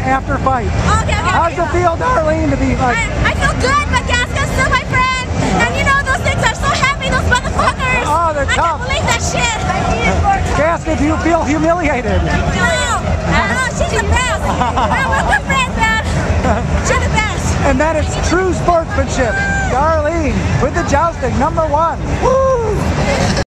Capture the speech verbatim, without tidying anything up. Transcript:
after fight. Okay, okay. How's it feel, Darlene, to be like... I, I feel good, but Gasca's still my friend. And you know, those things are so heavy, those motherfuckers. Oh, they're I tough. can't believe that shit. Gasca, do you feel humiliated? No, no, she's the best. We're good friends, man. She's the best. And that is true sportsmanship. Darlene with the jousting, number one. Woo!